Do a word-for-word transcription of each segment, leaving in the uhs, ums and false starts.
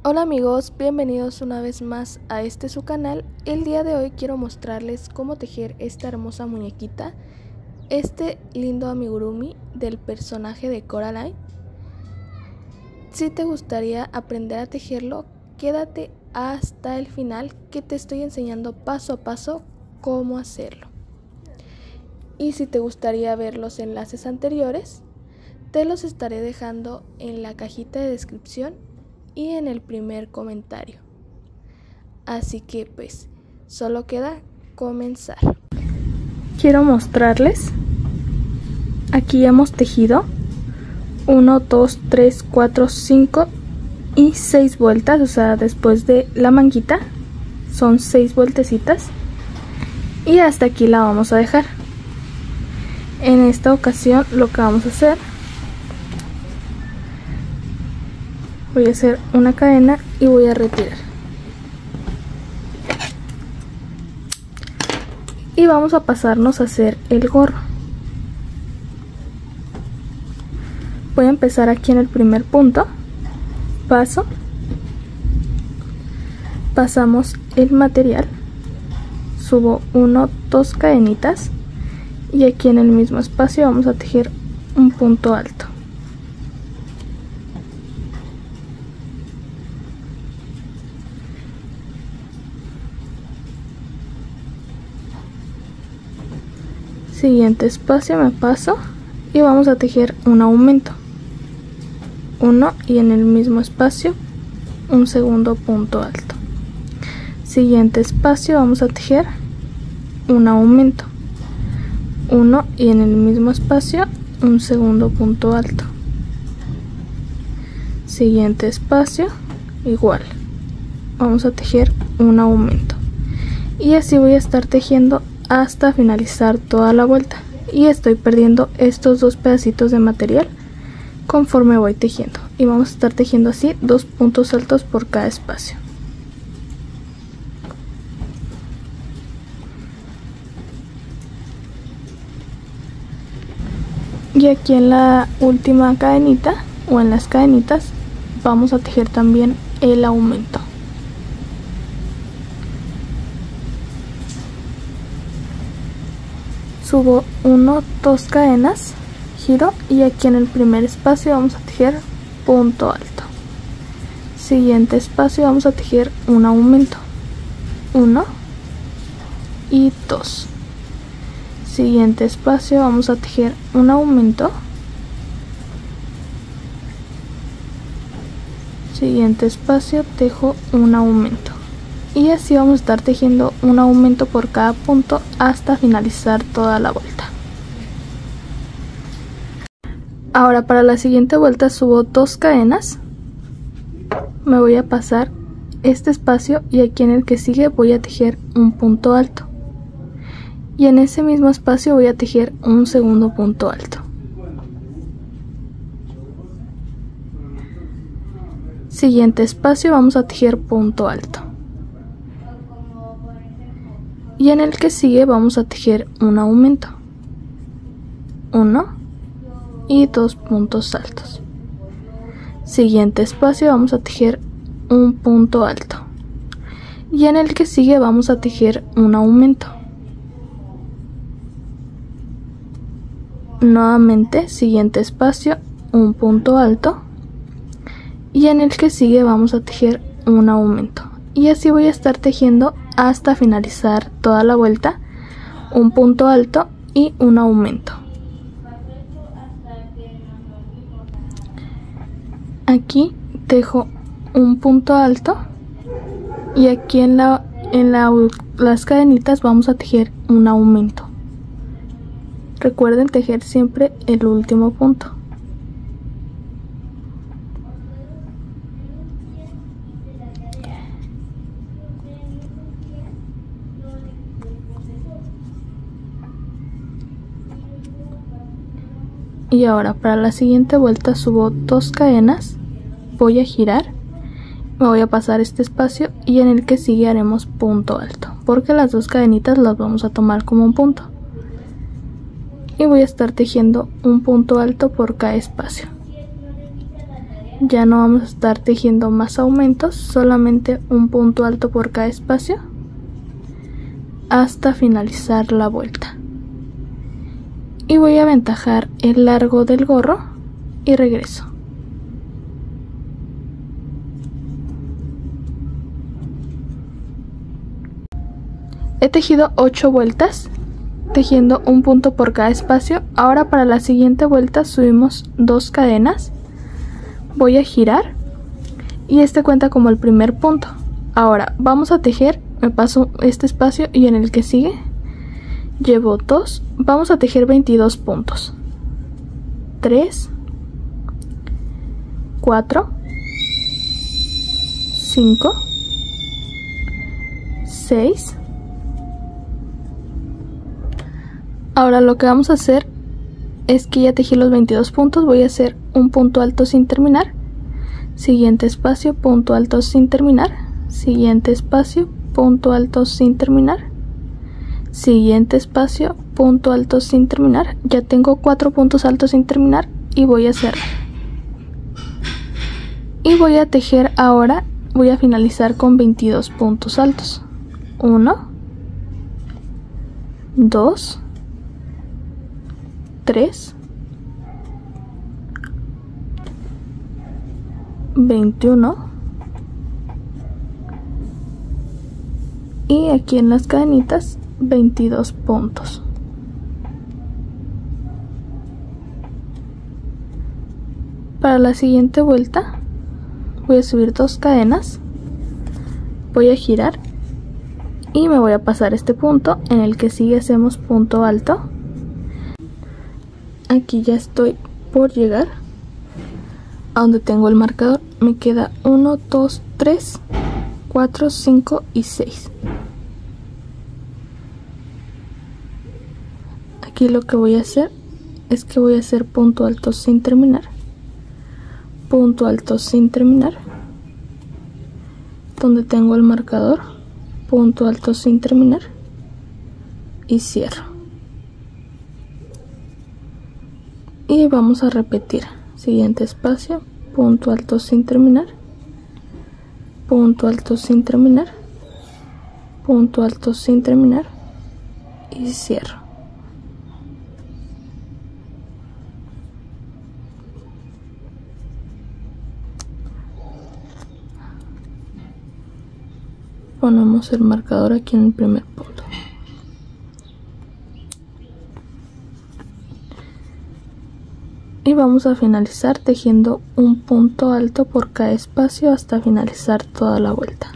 Hola amigos, bienvenidos una vez más a este su canal. El día de hoy quiero mostrarles cómo tejer esta hermosa muñequita, este lindo amigurumi del personaje de Coraline. Si te gustaría aprender a tejerlo, quédate hasta el final que te estoy enseñando paso a paso cómo hacerlo. Y si te gustaría ver los enlaces anteriores, te los estaré dejando en la cajita de descripción y en el primer comentario. Así que pues solo queda comenzar. Quiero mostrarles, aquí ya hemos tejido uno, dos, tres, cuatro, cinco y seis vueltas, o sea, después de la manguita son seis vueltecitas y hasta aquí la vamos a dejar. En esta ocasión lo que vamos a hacer, voy a hacer una cadena y voy a retirar. Y vamos a pasarnos a hacer el gorro. Voy a empezar aquí en el primer punto. Paso. Pasamos el material. Subo uno, dos cadenitas. Y aquí en el mismo espacio vamos a tejer un punto alto. Siguiente espacio me paso y vamos a tejer un aumento, uno, y en el mismo espacio un segundo punto alto. Siguiente espacio vamos a tejer un aumento, uno, y en el mismo espacio un segundo punto alto. Siguiente espacio igual, vamos a tejer un aumento y así voy a estar tejiendo hasta finalizar toda la vuelta, y estoy perdiendo estos dos pedacitos de material conforme voy tejiendo, y vamos a estar tejiendo así dos puntos altos por cada espacio. Y aquí en la última cadenita o en las cadenitas vamos a tejer también el aumento. Subo uno, dos cadenas, giro y aquí en el primer espacio vamos a tejer punto alto. Siguiente espacio vamos a tejer un aumento, uno y dos. Siguiente espacio vamos a tejer un aumento. Siguiente espacio tejo un aumento. Y así vamos a estar tejiendo un aumento por cada punto hasta finalizar toda la vuelta. Ahora para la siguiente vuelta subo dos cadenas, me voy a pasar este espacio y aquí en el que sigue voy a tejer un punto alto. Y en ese mismo espacio voy a tejer un segundo punto alto. Siguiente espacio vamos a tejer punto alto. Y en el que sigue vamos a tejer un aumento, uno y dos puntos altos. Siguiente espacio vamos a tejer un punto alto y en el que sigue vamos a tejer un aumento. Nuevamente siguiente espacio, un punto alto y en el que sigue vamos a tejer un aumento. Y así voy a estar tejiendo hasta finalizar toda la vuelta, un punto alto y un aumento. Aquí tejo un punto alto y aquí en, la, en la, las cadenitas vamos a tejer un aumento. Recuerden tejer siempre el último punto. Y ahora para la siguiente vuelta subo dos cadenas, voy a girar, me voy a pasar este espacio y en el que sigue haremos punto alto, porque las dos cadenitas las vamos a tomar como un punto. Y voy a estar tejiendo un punto alto por cada espacio. ya no vamos a estar tejiendo más aumentos, solamente un punto alto por cada espacio hasta finalizar la vuelta. Y voy a aventajar el largo del gorro y regreso. He tejido ocho vueltas, tejiendo un punto por cada espacio. Ahora para la siguiente vuelta subimos dos cadenas. Voy a girar y este cuenta como el primer punto. Ahora vamos a tejer, me paso este espacio y en el que sigue llevo dos. Vamos a tejer veintidós puntos. tres, cuatro, cinco, seis. Ahora lo que vamos a hacer es que ya tejí los veintidós puntos, voy a hacer un punto alto sin terminar, siguiente espacio, punto alto sin terminar, siguiente espacio, punto alto sin terminar, siguiente espacio, punto alto sin terminar. Ya tengo cuatro puntos altos sin terminar y voy a cerrar. Y voy a tejer ahora, voy a finalizar con veintidós puntos altos. uno, dos, tres, veintiuno y aquí en las cadenitas veintidós puntos. Para la siguiente vuelta voy a subir dos cadenas, voy a girar y me voy a pasar este punto. En el que sigue hacemos punto alto. Aquí ya estoy por llegar a donde tengo el marcador. Me queda uno, dos, tres, cuatro, cinco y seis. Aquí lo que voy a hacer es que voy a hacer punto alto sin terminar, punto alto sin terminar, donde tengo el marcador, punto alto sin terminar y cierro. Y vamos a repetir, siguiente espacio, punto alto sin terminar, punto alto sin terminar, punto alto sin terminar y cierro. Ponemos el marcador aquí en el primer punto. Y vamos a finalizar tejiendo un punto alto por cada espacio hasta finalizar toda la vuelta.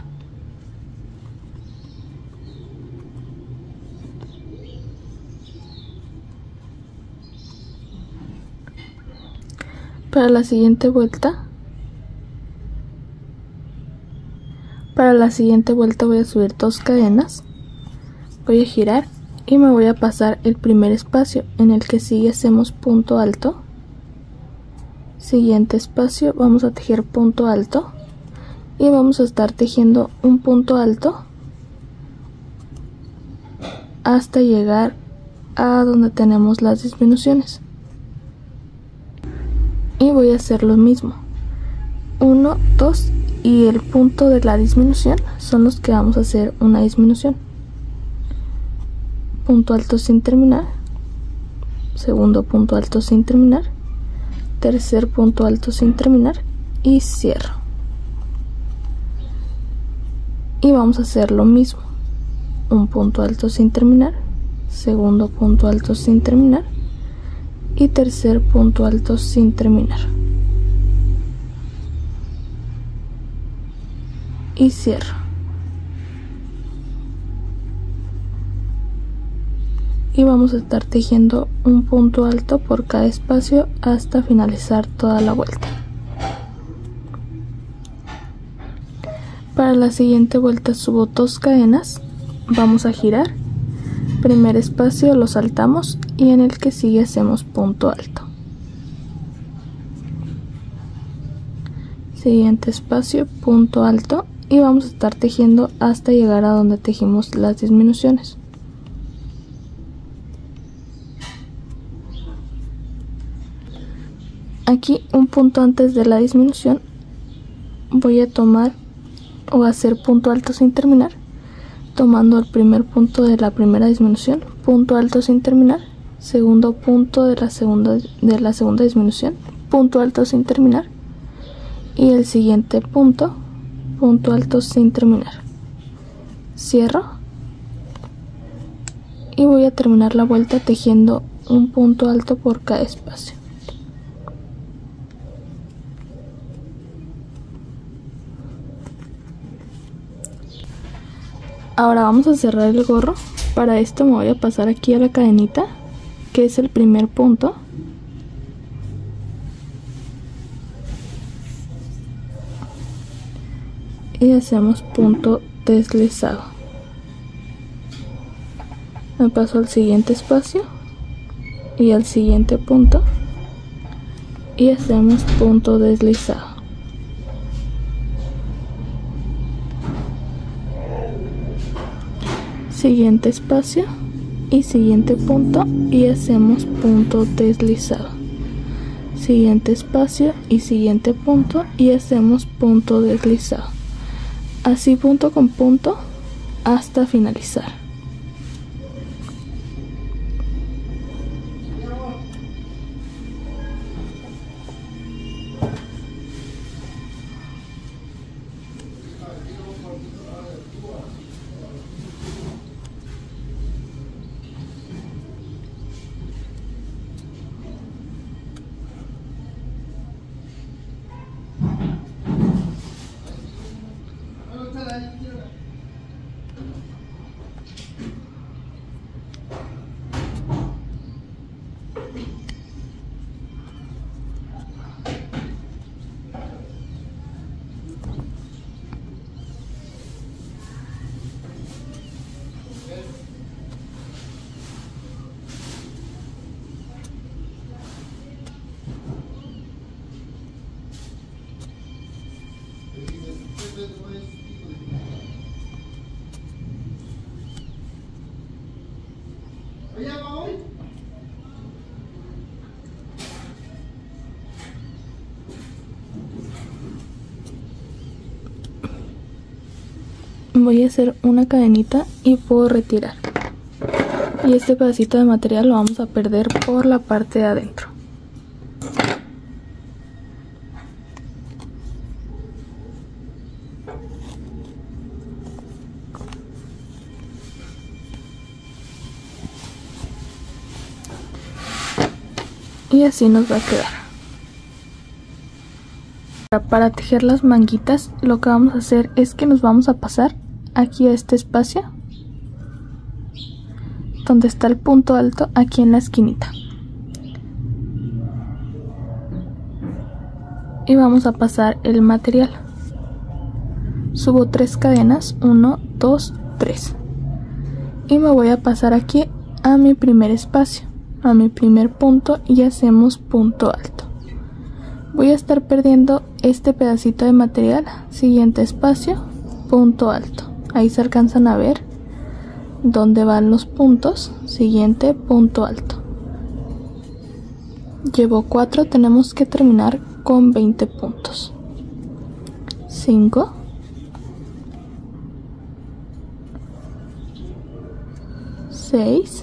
Para la siguiente vuelta, para la siguiente vuelta voy a subir dos cadenas, voy a girar y me voy a pasar el primer espacio. En el que sigue hacemos punto alto. Siguiente espacio, vamos a tejer punto alto y vamos a estar tejiendo un punto alto hasta llegar a donde tenemos las disminuciones. Y voy a hacer lo mismo, uno, dos y el punto de la disminución son los que vamos a hacer una disminución. Punto alto sin terminar, segundo punto alto sin terminar, tercer punto alto sin terminar y cierro. Y vamos a hacer lo mismo, un punto alto sin terminar, segundo punto alto sin terminar y tercer punto alto sin terminar y cierro. Y vamos a estar tejiendo un punto alto por cada espacio hasta finalizar toda la vuelta. Para la siguiente vuelta subo dos cadenas, vamos a girar, primer espacio lo saltamos y en el que sigue hacemos punto alto. Siguiente espacio, punto alto y vamos a estar tejiendo hasta llegar a donde tejimos las disminuciones. Aquí, un punto antes de la disminución, voy a tomar o hacer punto alto sin terminar, tomando el primer punto de la primera disminución, punto alto sin terminar, segundo punto de la segunda, de la segunda disminución, punto alto sin terminar, y el siguiente punto, punto alto sin terminar. Cierro y voy a terminar la vuelta tejiendo un punto alto por cada espacio. Ahora vamos a cerrar el gorro. Para esto me voy a pasar aquí a la cadenita, que es el primer punto. Y hacemos punto deslizado. Me paso al siguiente espacio y al siguiente punto y hacemos punto deslizado. Siguiente espacio y siguiente punto y hacemos punto deslizado. Siguiente espacio y siguiente punto y hacemos punto deslizado. Así punto con punto hasta finalizar. Voy a hacer una cadenita y puedo retirar, y este pedacito de material lo vamos a perder por la parte de adentro. Y así nos va a quedar. Para tejer las manguitas, lo que vamos a hacer es que nos vamos a pasar aquí a este espacio donde está el punto alto, aquí en la esquinita, y vamos a pasar el material. Subo tres cadenas, uno, dos, tres, y me voy a pasar aquí a mi primer espacio, a mi primer punto, y hacemos punto alto. Voy a estar perdiendo este pedacito de material. Siguiente espacio, punto alto. Ahí se alcanzan a ver dónde van los puntos. Siguiente, punto alto. Llevo cuatro, tenemos que terminar con veinte puntos. cinco, seis,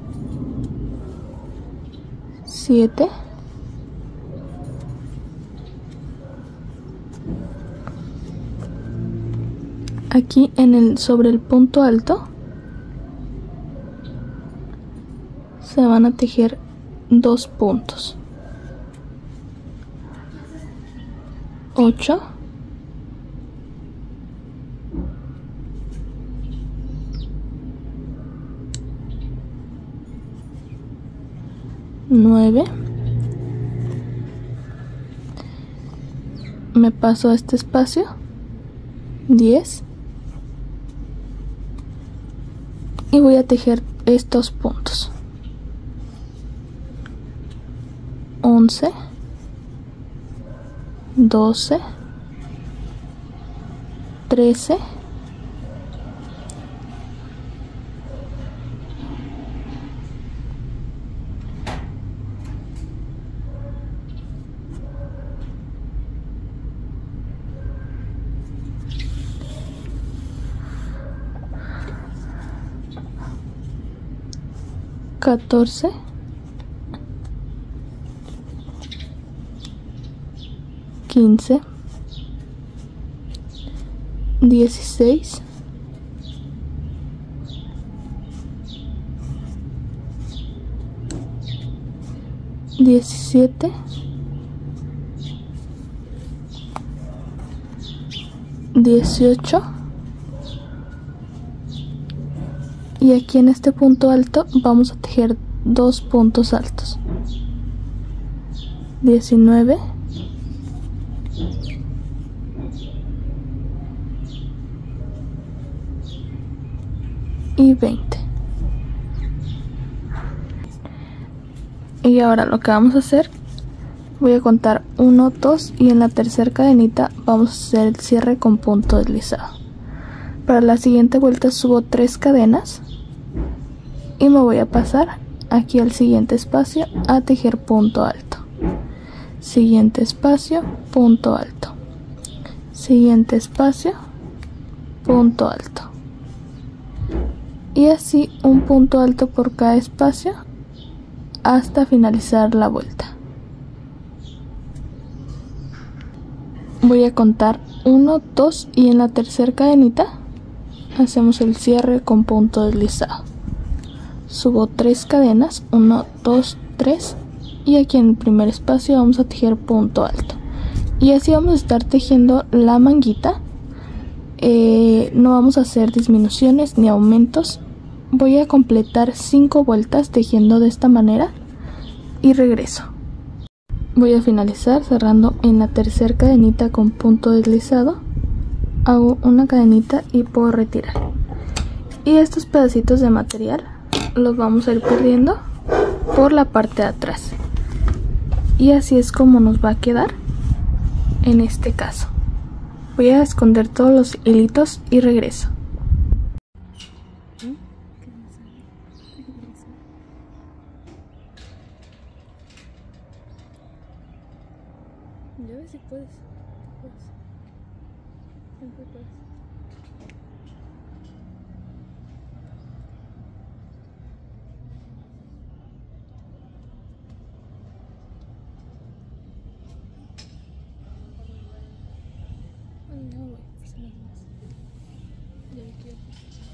siete, aquí en el sobre el punto alto se van a tejer dos puntos. ocho, nueve, me paso a este espacio, diez, y voy a tejer estos puntos. once, doce, trece, catorce, quince, dieciséis, diecisiete, dieciocho, y aquí en este punto alto vamos a tejer dos puntos altos, diecinueve, y veinte. Y ahora lo que vamos a hacer, voy a contar uno, dos, y en la tercera cadenita vamos a hacer el cierre con punto deslizado. Para la siguiente vuelta subo tres cadenas y me voy a pasar aquí al siguiente espacio a tejer punto alto, siguiente espacio, punto alto, siguiente espacio, punto alto, y así un punto alto por cada espacio hasta finalizar la vuelta. Voy a contar uno, dos, y en la tercera cadenita hacemos el cierre con punto deslizado. Subo tres cadenas, uno, dos, tres, y aquí en el primer espacio vamos a tejer punto alto. Y así vamos a estar tejiendo la manguita. Eh, no vamos a hacer disminuciones ni aumentos. Voy a completar cinco vueltas tejiendo de esta manera y regreso. Voy a finalizar cerrando en la tercera cadenita con punto deslizado. Hago una cadenita y puedo retirar. Y estos pedacitos de material los vamos a ir perdiendo por la parte de atrás. Y así es como nos va a quedar en este caso. Voy a esconder todos los hilitos y regreso. Ya ves si puedes. puedes. Siempre puedes. Ay, no, güey, por si las más. Ya me quiero.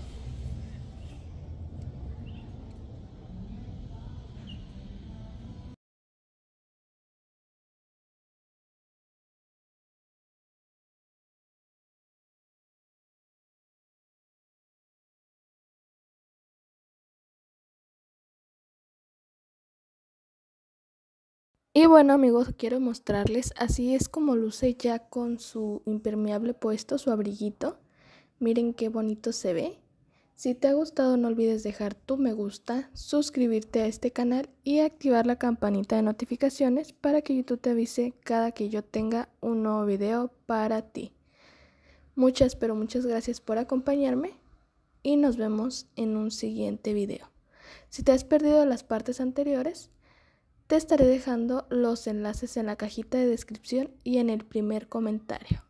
Y bueno amigos, quiero mostrarles, así es como luce ya con su impermeable puesto, su abriguito. Miren qué bonito se ve. Si te ha gustado no olvides dejar tu me gusta, suscribirte a este canal y activar la campanita de notificaciones para que YouTube te avise cada que yo tenga un nuevo video para ti. Muchas pero muchas gracias por acompañarme y nos vemos en un siguiente video. Si te has perdido las partes anteriores, te estaré dejando los enlaces en la cajita de descripción y en el primer comentario.